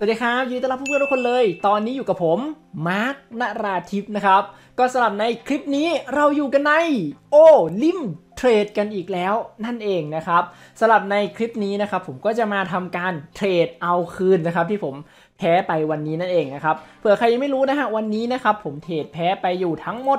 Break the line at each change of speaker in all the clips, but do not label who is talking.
สวัสดีครับยินดีต้อนรับเพื่อนๆทุกคนเลยตอนนี้อยู่กับผมมาร์ค ณราธิปนะครับก็สำหรับในคลิปนี้เราอยู่กันในลิมเทรดกันอีกแล้วนั่นเองนะครับสำหรับในคลิปนี้นะครับผมก็จะมาทำการเทรดเอาคืนนะครับที่ผมแพ้ไปวันนี้นั่นเองนะครับเผื่อใครยังไม่รู้นะฮะวันนี้นะครับผมเทรดแพ้ไปอยู่ทั้งหมด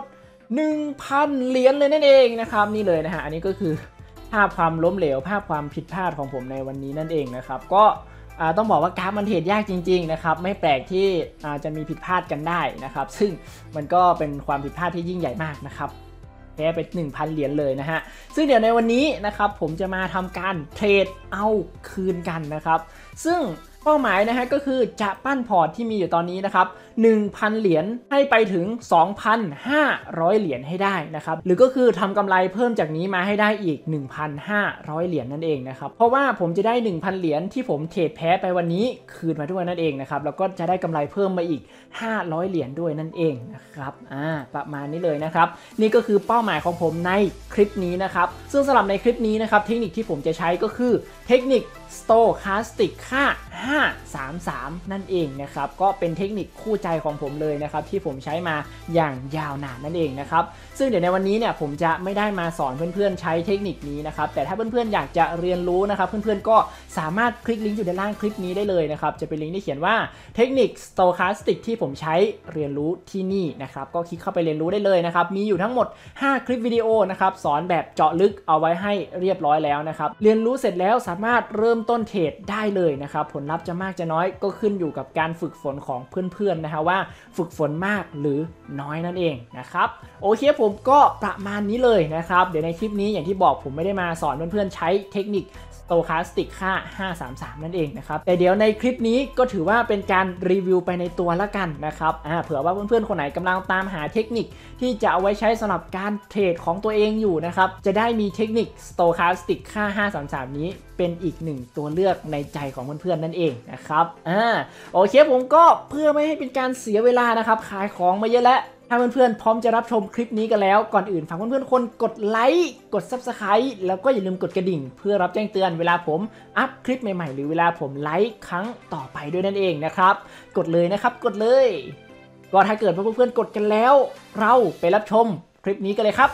1,000 เหรียญเลยนั่นเองนะครับนี่เลยนะฮะอันนี้ก็คือภาพความล้มเหลวภาพความผิดพลาดของผมในวันนี้นั่นเองนะครับก็ต้องบอกว่ากราฟมันเทรดยากจริงๆนะครับไม่แปลกที่จะมีผิดพลาดกันได้นะครับซึ่งมันก็เป็นความผิดพลาดที่ยิ่งใหญ่มากนะครับแพ้ไป 1,000 เหรียญเลยนะฮะซึ่งเดี๋ยวในวันนี้นะครับผมจะมาทำการเทรดเอาคืนกันนะครับซึ่งเป้าหมายนะฮะก็คือจะปั้นพอร์ตที่มีอยู่ตอนนี้นะครับ 1,000 เหรียญให้ไปถึง 2,500 เหรียญให้ได้นะครับหรือก็คือทำกำไรเพิ่มจากนี้มาให้ได้อีก 1,500 เหรียญนั่นเองนะครับเพราะว่าผมจะได้ 1,000 เหรียญที่ผมเทรดแพ้ไปวันนี้คืนมาด้วยนั่นเองนะครับแล้วก็จะได้กำไรเพิ่มมาอีก 500 เหรียญด้วยนั่นเองนะครับประมาณนี้เลยนะครับนี่ก็คือเป้าหมายของผมในคลิปนี้นะครับซึ่งสำหรับในคลิปนี้นะครับเทคนิคที่ผมจะใช้ก็คือเทคนิค Stochastic ค่า 533 นั่นเองนะครับก็เป็นเทคนิคคู่ใจของผมเลยนะครับที่ผมใช้มาอย่างยาวนานนั่นเองนะครับซึ่งเดี๋ยวในวันนี้เนี่ยผมจะไม่ได้มาสอนเพื่อนๆใช้เทคนิคนี้นะครับแต่ถ้าเพื่อนๆอยากจะเรียนรู้นะครับเพื่อนๆก็สามารถคลิกลิงก์อยู่ด้านล่างคลิปนี้ได้เลยนะครับจะเป็นลิงก์ที่เขียนว่าเทคนิค Stochastic ที่ผมใช้เรียนรู้ที่นี่นะครับก็คลิกเข้าไปเรียนรู้ได้เลยนะครับมีอยู่ทั้งหมด5คลิปวิดีโอนะครับสอนแบบเจาะลึกเอาไว้ให้เรียบร้อยแล้วนะครับเรียนรู้เสร็จแล้วสามารถเริ่มต้นเทรดได้เลยนะครับผลลัพธ์จะมากจะน้อยก็ขึ้นอยู่กับการฝึกฝนของเพื่อนๆนะฮะว่าฝึกฝนมากหรือน้อยนั่นเองนะครับโอเคผมก็ประมาณนี้เลยนะครับเดี๋ยวในคลิปนี้อย่างที่บอกผมไม่ได้มาสอนเพื่อนๆใช้เทคนิคStochastic ค่า 533 นั่นเองนะครับแต่เดี๋ยวในคลิปนี้ก็ถือว่าเป็นการรีวิวไปในตัวละกันนะครับเผื่อว่าเพื่อนๆคนไหนกำลังตามหาเทคนิคที่จะเอาไว้ใช้สำหรับการเทรดของตัวเองอยู่นะครับจะได้มีเทคนิค Stochastic ค่า 533 นี้เป็นอีกหนึ่งตัวเลือกในใจของเพื่อนๆนั่นเองนะครับโอเคผมก็เพื่อไม่ให้เป็นการเสียเวลานะครับขายของมาเยอะแล้วถ้าเพื่อนๆพร้อมจะรับชมคลิปนี้กันแล้วก่อนอื่นฝากเพื่อนๆคนกดไลค์กด Subscribe แล้วก็อย่าลืมกดกระดิ่งเพื่อรับแจ้งเตือนเวลาผมอัพคลิปใหม่ๆหรือเวลาผมไลค์ครั้งต่อไปด้วยนั่นเองนะครับกดเลยนะครับกดเลยก็ถ้าเกิดเพื่อนๆกดกันแล้วเราไปรับชมคลิปนี้กันเลยครับ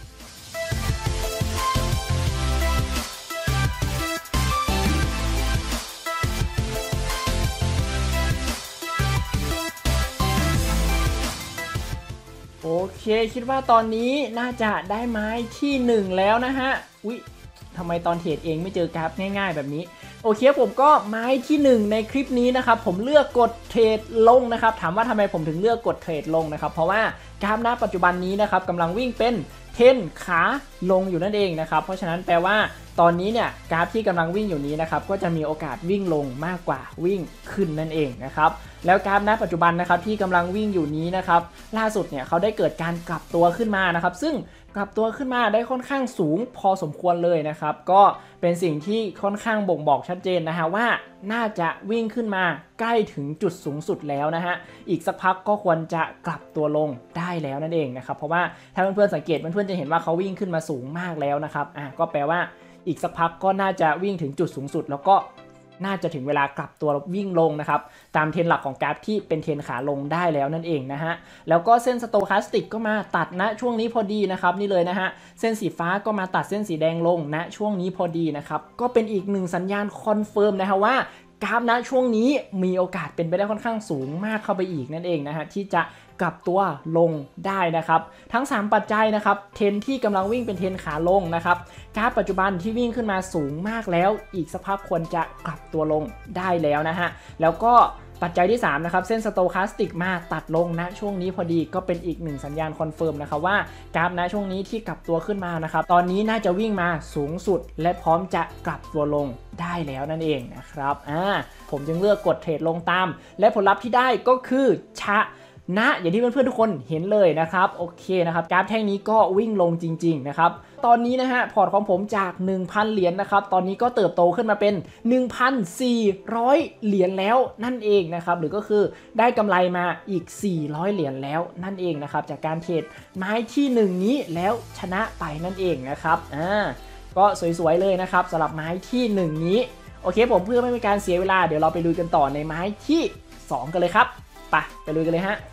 โอเคคิดว่าตอนนี้น่าจะได้ไม้ที่1แล้วนะฮะอุ๊ยทำไมตอนเทรดเองไม่เจอกราฟง่ายๆแบบนี้โอเคผมก็ไม้ที่1ในคลิปนี้นะครับผมเลือกกดเทรดลงนะครับถามว่าทำไมผมถึงเลือกกดเทรดลงนะครับเพราะว่ากราฟณปัจจุบันนี้นะครับกำลังวิ่งเป็นเทรนขาลงอยู่นั่นเองนะครับเพราะฉะนั้นแปลว่าตอนนี้เนี่ยกราฟที่กำลังวิ่งอยู่นี้นะครับก็จะมีโอกาสวิ่งลงมากกว่าวิ่งขึ้นนั่นเองนะครับแล้วกราฟณปัจจุบันนะครับที่กำลังวิ่งอยู่นี้นะครับล่าสุดเนี่ยเขาได้เกิดการกลับตัวขึ้นมานะครับซึ่งกลับตัวขึ้นมาได้ค่อนข้างสูงพอสมควรเลยนะครับก็เป็นสิ่งที่ค่อนข้างบ่งบอกชัดเจนนะฮะว่าน่าจะวิ่งขึ้นมาใกล้ถึงจุดสูงสุดแล้วนะฮะอีกสักพักก็ควรจะกลับตัวลงได้แล้วนั่นเองนะครับเพราะว่าถ้าเพื่อนๆสังเกตเพื่อนๆจะเห็นว่าเขาวิ่งขึ้นมาสูงมากแล้วนะครับก็แปลว่าอีกสักพักก็น่าจะวิ่งถึงจุดสูงสุดแล้วก็น่าจะถึงเวลากลับตัววิ่งลงนะครับตามเทรนหลักของกราฟที่เป็นเทรนขาลงได้แล้วนั่นเองนะฮะแล้วก็เส้นสโตคาสติกก็มาตัดณช่วงนี้พอดีนะครับนี่เลยนะฮะเส้นสีฟ้าก็มาตัดเส้นสีแดงลงณช่วงนี้พอดีนะครับก็เป็นอีกหนึ่งสัญญาณคอนเฟิร์มนะฮะว่ากราฟณช่วงนี้มีโอกาสเป็นไปได้ค่อนข้างสูงมากเข้าไปอีกนั่นเองนะฮะที่จะกลับตัวลงได้นะครับทั้ง3ปัจจัยนะครับเทรนที่กำลังวิ่งเป็นเทรนขาลงนะครับกราฟปัจจุบันที่วิ่งขึ้นมาสูงมากแล้วอีกสักพักควรจะกลับตัวลงได้แล้วนะฮะแล้วก็ปัจจัยที่3นะครับเส้นสโตคาสติกมาตัดลงนะช่วงนี้พอดีก็เป็นอีกหนึ่งสัญญาณคอนเฟิร์มนะครับว่ากราฟนะช่วงนี้ที่กลับตัวขึ้นมานะครับตอนนี้น่าจะวิ่งมาสูงสุดและพร้อมจะกลับตัวลงได้แล้วนั่นเองนะครับผมจึงเลือกกดเทรดลงตามและผลลัพธ์ที่ได้ก็คืออย่างที่เพื่อนๆทุกคนเห็นเลยนะครับโอเคนะครับกราฟแท่งนี้ก็วิ่งลงจริงๆนะครับตอนนี้นะฮะพอร์ตของผมจาก 1,000 เหรียญนะครับตอนนี้ก็เติบโตขึ้นมาเป็น 1,400 เหรียญแล้วนั่นเองนะครับหรือก็คือได้กำไรมาอีก400เหรียญแล้วนั่นเองนะครับจากการเทรดไม้ที่1นี้แล้วชนะไปนั่นเองนะครับก็สวยๆเลยนะครับสำหรับไม้ที่1นี้โอเคผมเพื่อไม่เป็นการเสียเวลาเดี๋ยวเราไปลุยกันต่อในไม้ที่2กันเลยครับไปลุยกันเลยฮะ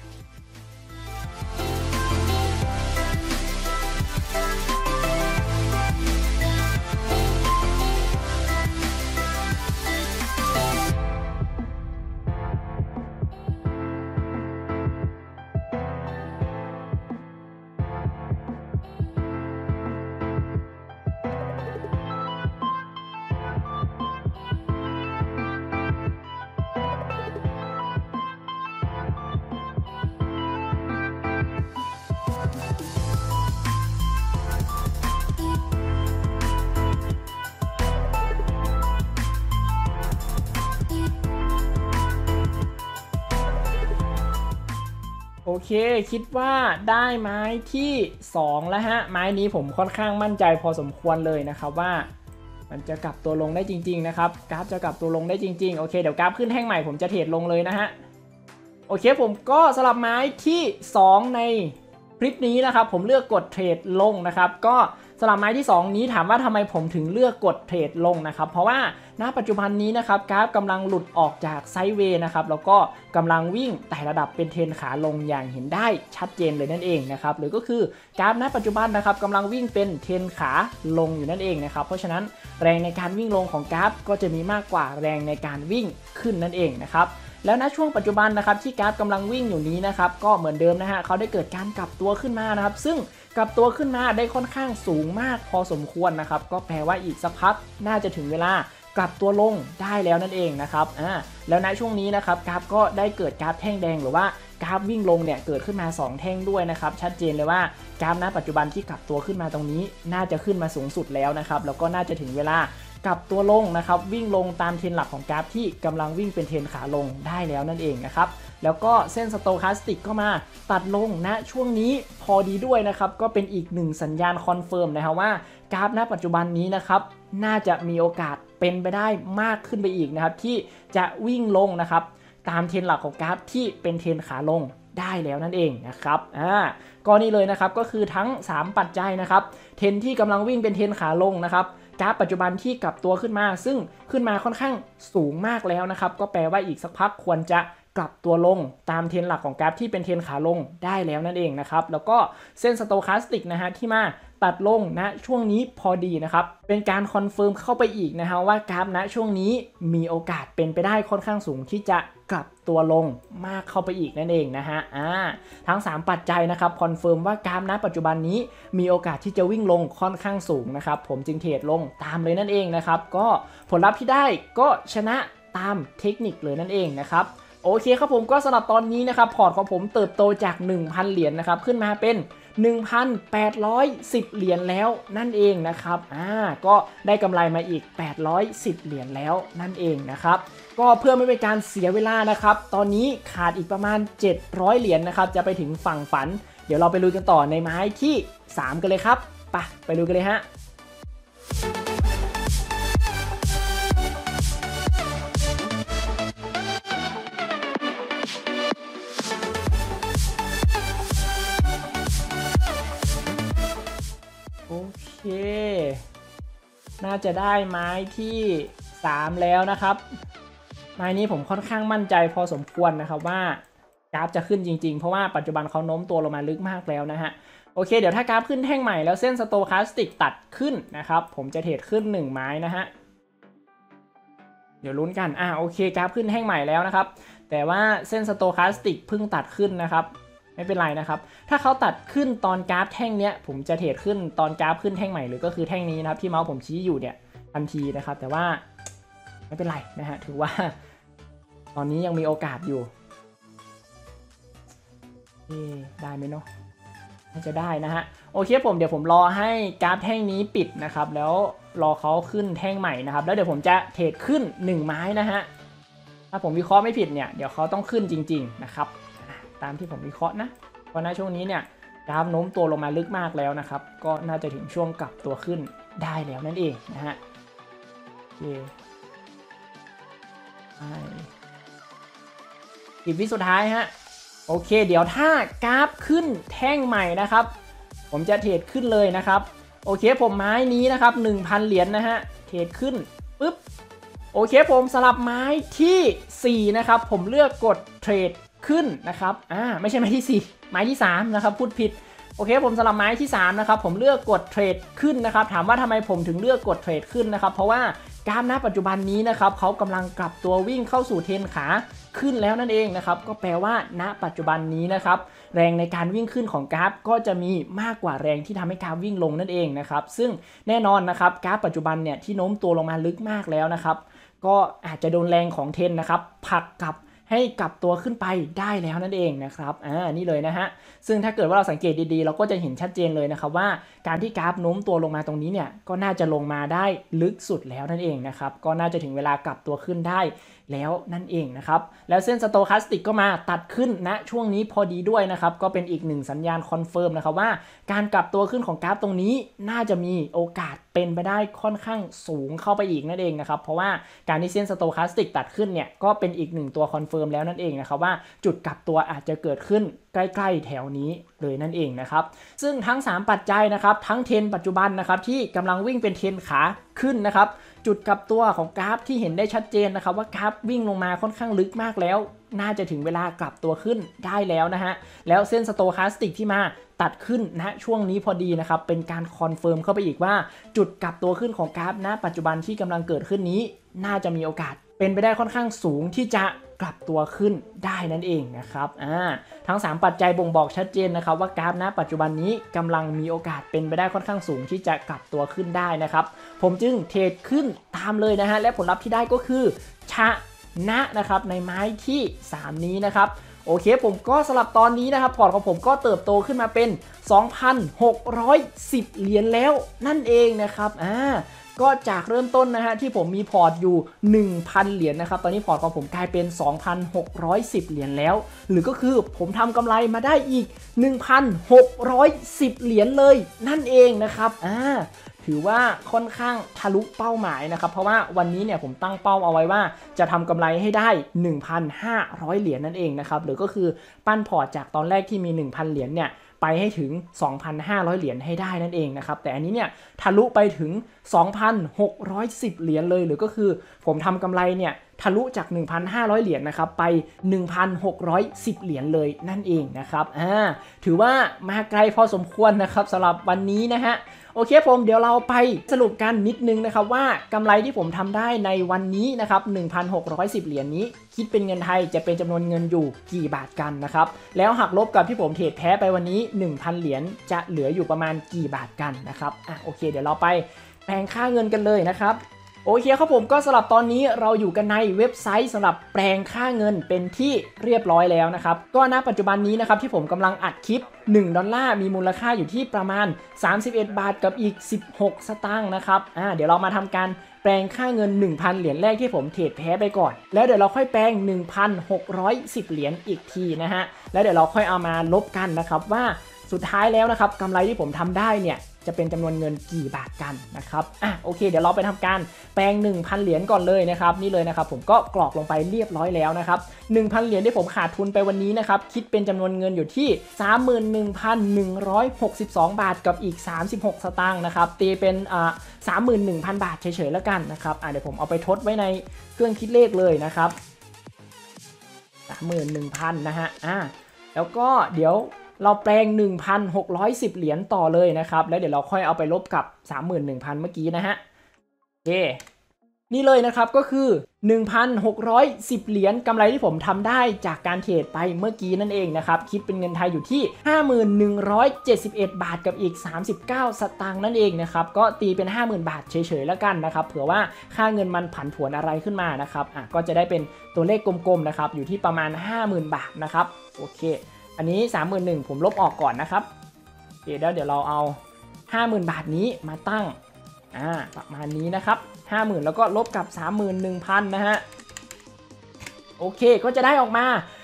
โอเคคิดว่าได้ไม้ที่2แล้วฮะไม้นี้ผมค่อนข้างมั่นใจพอสมควรเลยนะครับว่ามันจะกลับตัวลงได้จริงๆนะครับกราฟจะกลับตัวลงได้จริงๆโอเคเดี๋ยวกราฟขึ้นแท่งใหม่ผมจะเทรดลงเลยนะฮะโอเคผมก็สลับไม้ที่2ในคลิปนี้นะครับผมเลือกกดเทรดลงนะครับก็สลับไม้ที่2นี้ถามว่าทำไมผมถึงเลือกกดเทรดลงนะครับเพราะว่าณปัจจุบันนี้นะครับกราฟกำลังหลุดออกจากไซด์เวย์นะครับแล้วก็กำลังวิ่งไต่ระดับเป็นเทรนขาลงอย่างเห็นได้ชัดเจนเลยนั่นเองนะครับหรือก็คือกราฟณปัจจุบันนะครับกำลังวิ่งเป็นเทรนขาลงอยู่นั่นเองนะครับเพราะฉะนั้นแรงในการวิ่งลงของกราฟก็จะมีมากกว่าแรงในการวิ่งขึ้นนั่นเองนะครับแล้วณช่วงปัจจุบันนะครับที่กราฟกำลังวิ่งอยู่นี้นะครับก็เหมือนเดิมนะฮะเขาได้เกิดการกลับตัวขึ้นมานะครับซึ่งกลับตัวขึ้นมาได้ค่อนข้างสูงมากพอสมควรนะครับก็แปลว่าอีกสักพักน่าจะถึงเวลากลับตัวลงได้แล้วนั่นเองนะครับแล้วณช่วงนี้นะครับกราฟก็ได้เกิดกราฟแท่งแดงหรือว่ากราฟวิ่งลงเนี่ยเกิดขึ้นมา2แท่งด้วยนะครับชัดเจนเลยว่ากราฟณปัจจุบันที่กลับตัวขึ้นมาตรงนี้น่าจะขึ้นมาสูงสุดแล้วนะครับแล้วก็น่าจะถึงเวลากลับตัวลงนะครับวิ่งลงตามเทรนหลักของกราฟที่กำลังวิ่งเป็นเทรนขาลงได้แล้วนั่นเองนะครับแล้วก็เส้นสโตแคสติกก็มาตัดลงณช่วงนี้พอดีด้วยนะครับก็เป็นอีกหนึ่งสัญญาณคอนเฟิร์มนะครับว่ากราฟณปัจจุบันนี้นะครับน่าจะมีโอกาสเป็นไปได้มากขึ้นไปอีกนะครับที่จะวิ่งลงนะครับตามเทรนหลักของกราฟที่เป็นเทรนขาลงได้แล้วนั่นเองนะครับก็นี่เลยนะครับก็คือทั้ง3ปัจจัยนะครับเทรนที่กำลังวิ่งเป็นเทรนขาลงนะครับกราฟปัจจุบันที่กลับตัวขึ้นมาซึ่งขึ้นมาค่อนข้างสูงมากแล้วนะครับก็แปลว่าอีกสักพักควรจะกลับตัวลงตามเทรนหลักของกราฟที่เป็นเทรนขาลงได้แล้วนั่นเองนะครับแล้วก็เส้นสโตแคสติกนะฮะที่มาตัดลงณช่วงนี้พอดีนะครับเป็นการคอนเฟิร์มเข้าไปอีกนะฮะว่ากราฟณช่วงนี้มีโอกาสเป็นไปได้ค่อนข้างสูงที่จะกลับตัวลงมากเข้าไปอีกนั่นเองนะฮะทั้ง3ปัจจัยนะครับคอนเฟิร์มว่ากราฟณปัจจุบันนี้มีโอกาสที่จะวิ่งลงค่อนข้างสูงนะครับผมจึงเทรดลงตามเลยนั่นเองนะครับก็ผลลัพธ์ที่ได้ก็ชนะตามเทคนิคเลยนั่นเองนะครับโอเคครับผมก็สำหรับตอนนี้นะครับพอร์ตของผมเติบโตจาก 1,000 เหรียญนะครับขึ้นมาเป็น 1,810 เหรียญแล้วนั่นเองนะครับก็ได้กำไรมาอีก810เหรียญแล้วนั่นเองนะครับก็เพื่อไม่เป็นการเสียเวลานะครับตอนนี้ขาดอีกประมาณ700เหรียญนะครับจะไปถึงฝั่งฝันเดี๋ยวเราไปลุยกันต่อในไม้ที่3กันเลยครับไปลุยกันเลยฮะโอเคน่าจะได้ไม้ที่3แล้วนะครับไม้นี้ผมค่อนข้างมั่นใจพอสมควรนะครับว่ากราฟจะขึ้นจริงๆเพราะว่าปัจจุบันเขาโน้มตัวลงมาลึกมากแล้วนะฮะโอเคเดี๋ยวถ้ากราฟขึ้นแท่งใหม่แล้วเส้นสโตแคสติกตัดขึ้นนะครับผมจะเทรดขึ้น1ไม้นะฮะเดี๋ยวลุ้นกันโอเคกราฟขึ้นแท่งใหม่แล้วนะครับแต่ว่าเส้นสโตแคสติกเพิ่งตัดขึ้นนะครับไม่เป็นไรนะครับถ้าเขาตัดขึ้นตอนกราฟแท่งเนี้ยผมจะเทรดขึ้นตอนกราฟขึ้นแท่งใหม่หรือก็คือแท่งนี้นะครับที่เมาส์ผมชี้อยู่เนี่ยทันทีนะครับแต่ว่าไม่เป็นไรนะฮะถือว่าตอนนี้ยังมีโอกาสอยู่ได้ไหมเนาะน่าจะได้นะฮะโอเคเดี๋ยวผมรอให้กราฟแท่งนี้ปิดนะครับแล้วรอเขาขึ้นแท่งใหม่นะครับแล้วเดี๋ยวผมจะเทรดขึ้น1ไม้นะฮะถ้าผมวิเคราะห์ไม่ผิดเนี่ยเดี๋ยวเขาต้องขึ้นจริงๆนะครับตามที่ผมวิเคราะห์นะเพราะในช่วงนี้เนี่ยกราฟโน้มตัวลงมาลึกมากแล้วนะครับก็น่าจะถึงช่วงกลับตัวขึ้นได้แล้วนั่นเองนะฮะ10 วิสุดท้ายฮะโอเคเดี๋ยวถ้ากราฟขึ้นแท่งใหม่นะครับผมจะเทรดขึ้นเลยนะครับโอเคผมไม้นี้นะครับ 1,000 เหรียญนะฮะเทรดขึ้นปุ๊บโอเคผมสลับไม้ที่4นะครับผมเลือกกดเทรดขึ้นนะครับไม่ใช่ไม้ที่4ไม้ที่3นะครับพูดผิดโอเคผมสลับไม้ที่3นะครับผมเลือกกดเทรดขึ้นนะครับถามว่าทำไมผมถึงเลือกกดเทรดขึ้นนะครับเพราะว่ากราฟณปัจจุบันนี้นะครับเขากำลังกลับตัววิ่งเข้าสู่เทรนขาขึ้นแล้วนั่นเองนะครับก็แปลว่าณปัจจุบันนี้นะครับแรงในการวิ่งขึ้นของกราฟก็จะมีมากกว่าแรงที่ทำให้กราฟวิ่งลงนั่นเองนะครับซึ่งแน่นอนนะครับกราฟปัจจุบันเนี่ยที่โน้มตัวลงมาลึกมากแล้วนะครับก็อาจจะโดนแรงของเทรนนะครับผลักกลับให้กลับตัวขึ้นไปได้แล้วนั่นเองนะครับนี่เลยนะฮะซึ่งถ้าเกิดว่าเราสังเกตดีๆเราก็จะเห็นชัดเจนเลยนะครับว่าการที่กราฟโน้มตัวลงมาตรงนี้เนี่ยก็น่าจะลงมาได้ลึกสุดแล้วนั่นเองนะครับก็น่าจะถึงเวลากลับตัวขึ้นได้แล้วนั่นเองนะครับแล้วเส้นสโตแคสติกก็มาตัดขึ้นณช่วงนี้พอดีด้วยนะครับก็เป็นอีกหนึ่งสัญญาณคอนเฟิร์มนะครับว่าการกลับตัวขึ้นของกราฟตรงนี้น่าจะมีโอกาสเป็นไปได้ค่อนข้างสูงเข้าไปอีกนั่นเองนะครับเพราะว่าการที่เส้นสโตแคสติกตัดขึ้นเนี่ยก็เป็นอีกหนึ่งตัวคอนเฟิร์มแล้วนั่นเองนะครับว่าจุดกลับตัวอาจจะเกิดขึ้นใกล้ๆแถวนี้เลยนั่นเองนะครับซึ่งทั้ง3ปัจจัยนะครับทั้งเทรนปัจจุบันนะครับที่กำลังวิ่งเป็นเทรนขาขึ้นนะครับจุดกลับตัวของกราฟที่เห็นได้ชัดเจนนะครับว่ากราฟวิ่งลงมาค่อนข้างลึกมากแล้วน่าจะถึงเวลากลับตัวขึ้นได้แล้วนะฮะแล้วเส้นสโตแคสติกที่มาตัดขึ้นณช่วงนี้พอดีนะครับเป็นการคอนเฟิร์มเข้าไปอีกว่าจุดกลับตัวขึ้นของกราฟณปัจจุบันที่กำลังเกิดขึ้นนี้น่าจะมีโอกาสเป็นไปได้ค่อนข้างสูงที่จะกลับตัวขึ้นได้นั่นเองนะครับทั้ง3ปัจจัยบ่งบอกชัดเจนนะครับว่ากราฟณปัจจุบันนี้กำลังมีโอกาสเป็นไปได้ค่อนข้างสูงที่จะกลับตัวขึ้นได้นะครับผมจึงเทรดขึ้นตามเลยนะฮะและผลลัพธ์ที่ได้ก็คือชนะนะครับในไม้ที่3นี้นะครับโอเคผมก็สลับตอนนี้นะครับพอร์ตของผมก็เติบโตขึ้นมาเป็น 2,610 เหรียญแล้วนั่นเองนะครับก็จากเริ่มต้นนะฮะที่ผมมีพอร์ตอยู่ 1,000 เหรียญนะครับตอนนี้พอร์ตของผมกลายเป็น 2,610 เหรียญแล้วหรือก็คือผมทำกำไรมาได้อีก 1,610 เหรียญเลยนั่นเองนะครับถือว่าค่อนข้างทะลุเป้าหมายนะครับเพราะว่าวันนี้เนี่ยผมตั้งเป้าเอาไว้ว่าจะทำกำไรให้ได้ 1,500 เหรียญนั่นเองนะครับหรือก็คือปั้นพอร์ตจากตอนแรกที่มี 1,000 เหรียญเนี่ยไปให้ถึง 2,500 เหรียญให้ได้นั่นเองนะครับแต่อันนี้เนี่ยทะลุไปถึง 2,610 เหรียญเลยหรือก็คือผมทำกำไรเนี่ยทะลุจาก 1,500 เหรียญนะครับไป 1,610 เหรียญเลยนั่นเองนะครับถือว่ามาไกลพอสมควรนะครับสำหรับวันนี้นะฮะโอเคผมเดี๋ยวเราไปสรุปกันนิดนึงนะครับว่ากำไรที่ผมทำได้ในวันนี้นะครับ 1,610 เหรียญนี้คิดเป็นเงินไทยจะเป็นจำนวนเงินอยู่กี่บาทกันนะครับแล้วหักลบกับที่ผมเทรดแพ้ไปวันนี้ 1,000 เหรียญจะเหลืออยู่ประมาณกี่บาทกันนะครับโอเคเดี๋ยวเราไปแปลงค่าเงินกันเลยนะครับโอเคครับผมก็สำหรับตอนนี้เราอยู่กันในเว็บไซต์สำหรับแปลงค่าเงินเป็นที่เรียบร้อยแล้วนะครับก็ณปัจจุบันนี้นะครับที่ผมกำลังอัดคลิป$1มีมูลค่าอยู่ที่ประมาณ31บาทกับอีก16สตางค์นะครับเดี๋ยวเรามาทำการแปลงค่าเงิน 1,000 เหรียญแรกที่ผมเทรดแพ้ไปก่อนแล้วเดี๋ยวเราค่อยแปลง 1,610 เหรียญอีกทีนะฮะแล้วเดี๋ยวเราค่อยเอามาลบกันนะครับว่าสุดท้ายแล้วนะครับกำไรที่ผมทำได้เนี่ยจะเป็นจำนวนเงินกี่บาทกันนะครับโอเคเดี๋ยวเราไปทำการแปลง 1,000 เหรียญก่อนเลยนะครับนี่เลยนะครับผมก็กรอกลงไปเรียบร้อยแล้วนะครับ 1,000 เหรียญที่ผมขาดทุนไปวันนี้นะครับคิดเป็นจำนวนเงินอยู่ที่ 31,162 บาทกับอีก36สตางค์นะครับตีเป็น31,000 บาทเฉยๆแล้วกันนะครับเดี๋ยวผมเอาไปทดไว้ในเครื่องคิดเลขเลยนะครับ 31,000 นะฮะแล้วก็เดี๋ยวเราแปลง 1,610 เหรียญต่อเลยนะครับแล้วเดี๋ยวเราค่อยเอาไปลบกับ 31,000 เมื่อกี้นะฮะโอเคนี่เลยนะครับก็คือ 1,610 เหรียญกำไรที่ผมทำได้จากการเทรดไปเมื่อกี้นั่นเองนะครับคิดเป็นเงินไทยอยู่ที่ 51,171 บาทกับอีก39สตางค์นั่นเองนะครับก็ตีเป็น 50,000 บาทเฉยๆแล้วกันนะครับเผื่อว่าค่าเงินมันผันผวนอะไรขึ้นมานะครับก็จะได้เป็นตัวเลขกลมๆนะครับอยู่ที่ประมาณ 50,000 บาทนะครับโอเคอันนี้ 31,000 ผมลบออกก่อนนะครับเดี๋ยวเราเอา 50,000 บาทนี้มาตั้งประมาณนี้นะครับ 50,000 แล้วก็ลบกับ 31,000 นะฮะโอเคก็จะได้ออกมา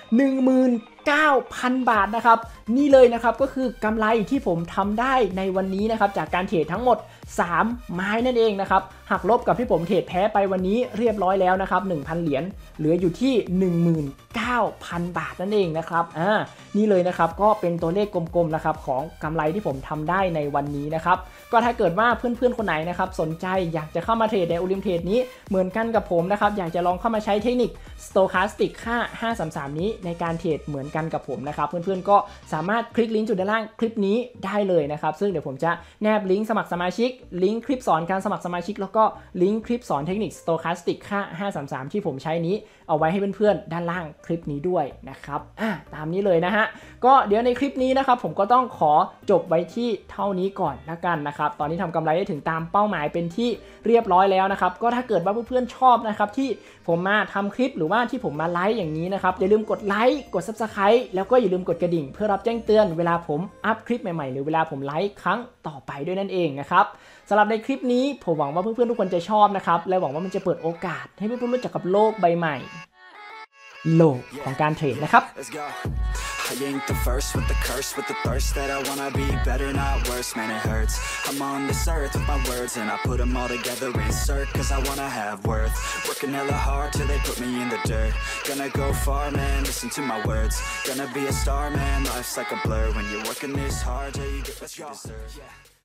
19,000 บาทนะครับนี่เลยนะครับก็คือกำไรที่ผมทำได้ในวันนี้นะครับจากการเทรดทั้งหมด 3 ไม้นั่นเองนะครับหักลบกับที่ผมเทรดแพ้ไปวันนี้เรียบร้อยแล้วนะครับ 1,000 เหรียญเหลืออยู่ที่ 19,000 บาทนั่นเองนะครับนี่เลยนะครับก็เป็นตัวเลขกลมๆนะครับของกำไรที่ผมทำได้ในวันนี้นะครับก็ถ้าเกิดว่าเพื่อนๆคนไหนนะครับสนใจอยากจะเข้ามาเทรดในโอลิมเทรดนี้เหมือนกันกับผมนะครับอยากจะลองเข้ามาใช้เทคนิค Stochastic ค่า533นี้ในการเทรดเหมือนกันกับผมนะครับเพื่อนๆก็สามารถคลิกลิงก์จุดด้านล่างคลิปนี้ได้เลยนะครับซึ่งเดี๋ยวผมจะแนบลิงก์สมัครสมาชิกลิงก์คลิปสอนการสมัครสมาชิกแล้วก็ลิงก์คลิปสอนเทคนิค Stochastic ค่า533ที่ผมใช้นี้เอาไว้ให้เพื่อนๆด้านล่างคลิปนี้ด้วยนะครับตามนี้เลยนะฮะก็เดี๋ยวในคลิปนี้นะครับผมก็ต้องขอจบไว้ที่เท่านี้ก่อนละกันนะครับตอนนี้ทำกำไรได้ถึงตามเป้าหมายเป็นที่เรียบร้อยแล้วนะครับก็ถ้าเกิดว่าเพื่อนๆชอบนะครับที่ผมมาทำคลิปหรือว่าที่ผมมาไลฟ์อย่างนี้นะครับอย่าลืมกดไลค์กด Subscribe แล้วก็อย่าลืมกดกระดิ่งเพื่อรับแจ้งเตือนเวลาผมอัพคลิปใหม่ๆหรือเวลาผมไลฟ์ครั้งต่อไปด้วยนั่นเองนะครับสำหรับในคลิปนี้ผมหวังว่าเพื่อนๆทุกคนจะชอบนะครับและหวังว่ามันจะเปิดโอกาสให้เพื่อนๆรู้จักกับโลกใบใหม่โลกของการเทรดนะครับ
I ain't the first with the curse, with the thirst that I wanna be better, not worse, man it hurts. I'm on this earth with my words and I put them all together, insert, cause I wanna have worth. Working hella hard till they put me in the dirt. Gonna go far, man, listen to my words. Gonna be a star, man, life's like a blur. When you're working this hard, yeah, you get what you deserve.